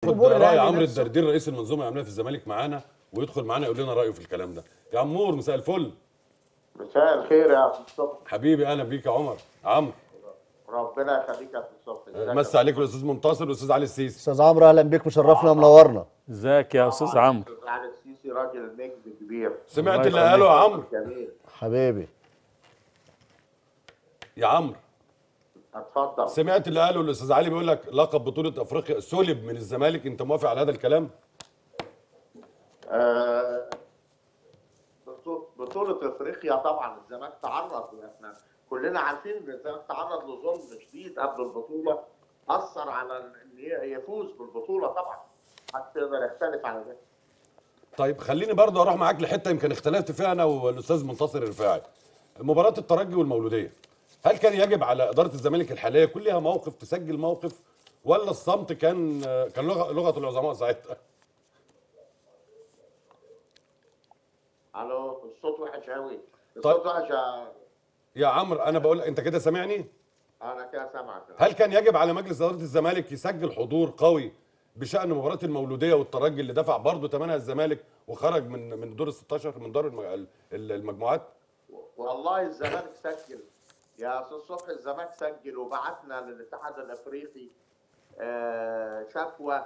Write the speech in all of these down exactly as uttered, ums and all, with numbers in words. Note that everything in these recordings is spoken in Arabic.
خد راي عمرو الدردير رئيس المنظومه الامنيه في الزمالك معانا، ويدخل معانا يقول لنا رايه في الكلام ده. يا عمور مساء الفل. مساء الخير يا استاذ صبحي. حبيبي اهلا بيك يا عمر. عمرو ربنا يخليك يا استاذ صبحي. مسا عليك الاستاذ منتصر والاستاذ علي السيسي. استاذ عمرو اهلا بيك، مشرفنا ومنورنا. ازيك يا استاذ عمرو؟ الاستاذ علي السيسي راجل نجم كبير. سمعت اللي قاله يا عمرو؟ حبيبي يا عمرو اتفضل. سمعت اللي قاله الاستاذ علي بيقول لك لقب بطوله افريقيا سلب من الزمالك، انت موافق على هذا الكلام؟ آه بطوله افريقيا طبعا الزمالك تعرض، واحنا كلنا عارفين ان الزمالك تعرض لظلم شديد قبل البطوله اثر على ان يفوز بالبطوله. طبعا محدش يقدر يختلف على ده. طيب خليني برضه اروح معاك لحته يمكن اختلفت فيها انا والاستاذ منتصر الرفاعي. مباراه الترجي والمولوديه، هل كان يجب على اداره الزمالك الحاليه كل لها موقف تسجل موقف، ولا الصمت كان كان لغه لغه العظماء ساعتها؟ الو الصوت وحش قوي. طيب. الصوت وحش يا يا عمرو انا بقول انت كده سامعني؟ انا كده سامعك. هل كان يجب على مجلس اداره الزمالك يسجل حضور قوي بشان مباراه المولوديه والترجي اللي دفع برضه ثمنها الزمالك وخرج من من دور ال ستاشر من دور المجموعات؟ والله الزمالك سجل يا استاذ صبحي، الزمالك سجل وبعتنا للاتحاد الافريقي شكوى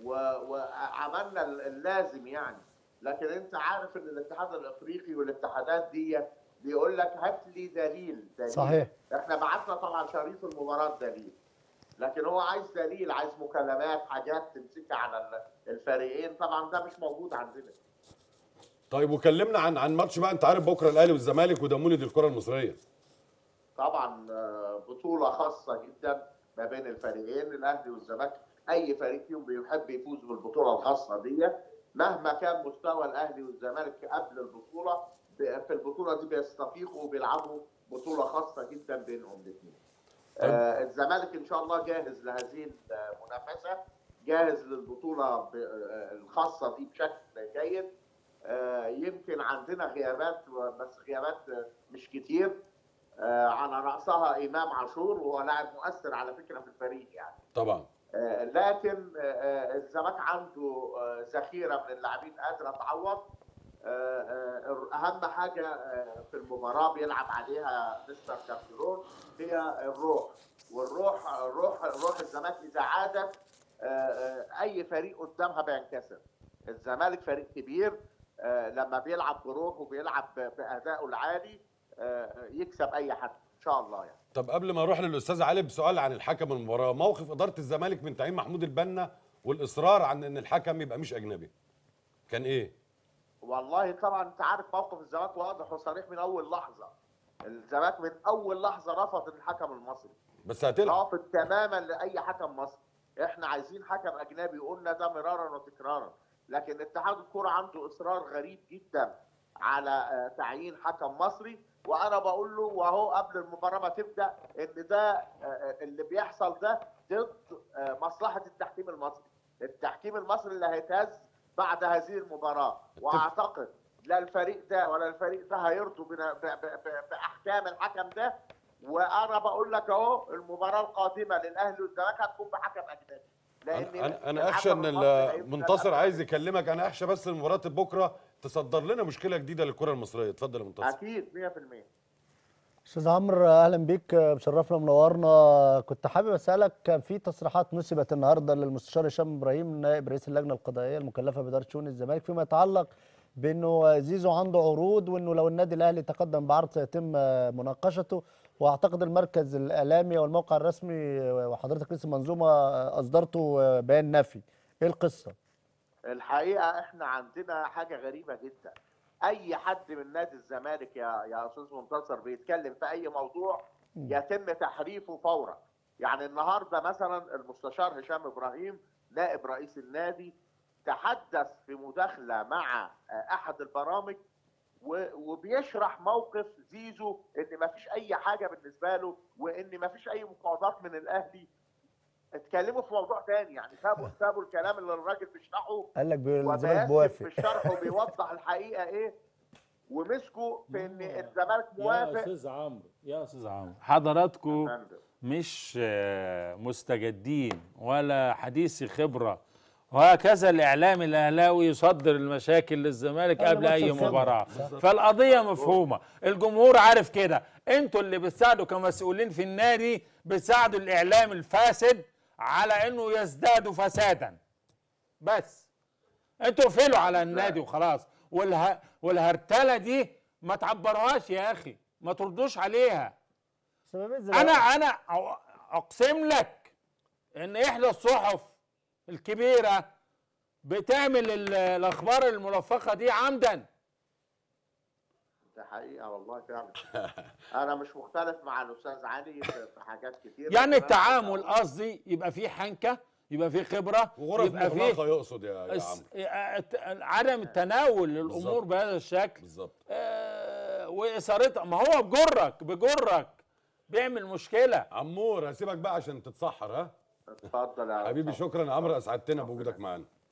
وعملنا اللازم يعني. لكن انت عارف ان الاتحاد الافريقي والاتحادات دي بيقول لك هات لي دليل دليل. صحيح. احنا بعتنا طبعا شريط المباراه دليل، لكن هو عايز دليل، عايز مكالمات، حاجات تمسكها على الفريقين. طبعا ده مش موجود عندنا. طيب وكلمنا عن عن ماتش بقى، انت عارف بكره الاهلي والزمالك وده مولد الكره المصريه. طبعا بطوله خاصه جدا ما بين الفريقين، الاهلي والزمالك. اي فريق فيهم بيحب يفوز بالبطوله الخاصه دي مهما كان مستوى الاهلي والزمالك قبل البطوله. في البطوله دي بيستفيقوا وبيلعبوا بطوله خاصه جدا بينهم الاثنين. آه الزمالك ان شاء الله جاهز لهذه المنافسه، جاهز للبطوله الخاصه دي بشكل جيد. آه يمكن عندنا غيابات بس غيابات مش كتير، آه على راسها امام عاشور وهو لاعب مؤثر على فكره في الفريق يعني. طبعا. آه لكن آه الزمالك عنده آه ذخيره من اللاعبين قادره تعوض. اهم حاجه في المباراه بيلعب عليها مستر كارتيرون هي الروح، والروح روح روح الزمالك اذا عادت اي فريق قدامها بينكسر. الزمالك فريق كبير، لما بيلعب بروح وبيلعب بادائه العالي يكسب اي حد ان شاء الله يعني. طب قبل ما اروح للاستاذ علي بسؤال عن الحكم المباراه، موقف اداره الزمالك من تعيين محمود البنا والاصرار عن ان الحكم يبقى مش اجنبي كان ايه؟ والله طبعا انت عارف موقف الزمالك واضح وصريح من اول لحظه. الزمالك من اول لحظه رفض الحكم المصري، بس هتلعب رافض تماما لاي حكم مصري. احنا عايزين حكم اجنبي، قلنا ده مرارا وتكرارا، لكن اتحاد الكوره عنده اصرار غريب جدا على تعيين حكم مصري. وانا بقول له وهو قبل المباراه ما تبدا ان ده اللي بيحصل ده ضد مصلحه التحكيم المصري. التحكيم المصري اللي هيتهز بعد هذه المباراه، واعتقد لا الفريق ده ولا الفريق ده هيرضوا باحكام الحكم ده. وانا بقول لك اهو المباراه القادمه للاهلي والزمالك هتكون بحكم اجنبي. لان انا انا اخشى ان المنتصر عايز يكلمك، انا اخشى بس المباراه بكره تصدر لنا مشكله جديده للكره المصريه. اتفضل يا منتصر. اكيد مية في المية. استاذ عمرو اهلا بيك، مشرفنا ومنورنا. كنت حابب اسالك، كان في تصريحات نسبت النهارده للمستشار هشام ابراهيم نائب رئيس اللجنه القضائيه المكلفه باداره شؤون الزمالك فيما يتعلق بانه زيزو عنده عروض، وانه لو النادي الاهلي تقدم بعرض سيتم مناقشته. واعتقد المركز الاعلامي والموقع الرسمي وحضرتك رئيس المنظومه اصدرتوا بيان نفي. ايه القصه؟ الحقيقه احنا عندنا حاجه غريبه جدا. اي حد من نادي الزمالك يا يا استاذ منتصر بيتكلم في اي موضوع يتم تحريفه فورا. يعني النهارده مثلا المستشار هشام ابراهيم نائب رئيس النادي تحدث في مداخله مع احد البرامج وبيشرح موقف زيزو ان ما فيش اي حاجه بالنسبه له وان ما فيش اي مفاوضات من الاهلي. اتكلموا في موضوع تاني يعني، سابوا سابوا الكلام اللي الراجل بيشرحه، قال لك الزمالك بيوافق في الشرح وبيوضح الحقيقه ايه، ومسكوا في ان الزمالك موافق. يا استاذ عمرو يا استاذ عمرو حضراتكم مش مستجدين ولا حديثي خبره وهكذا الاعلام الاهلاوي يصدر المشاكل للزمالك قبل قبل ماتش اي السنة. مباراه. فالقضيه مفهومه، الجمهور عارف كده. انتوا اللي بتساعدوا كمسؤولين في النادي، بتساعدوا الاعلام الفاسد على انه يزداد فسادا. بس انتوا قفلوا على النادي وخلاص. والها والهرتله دي ما تعبروهاش يا اخي، ما تردوش عليها. انا انا اقسم لك ان احدى الصحف الكبيره بتعمل الاخبار الملفقه دي عمدا. ده حقيقه والله فعلا. انا مش مختلف مع الاستاذ علي في حاجات كتير. يعني التعامل قصدي يبقى فيه حنكه، يبقى فيه خبره، وغرف يبقى فيه مغلقه يقصد يا يا عمرو. عدم التناول للامور بهذا الشكل بالظبط. آه واثارتها. ما هو بجرك بجرك بيعمل مشكله. عمور هسيبك بقى عشان تتسحر. ها اتفضل يا حبيبي، شكرا يا عمرو، اسعدتنا بوجودك معانا.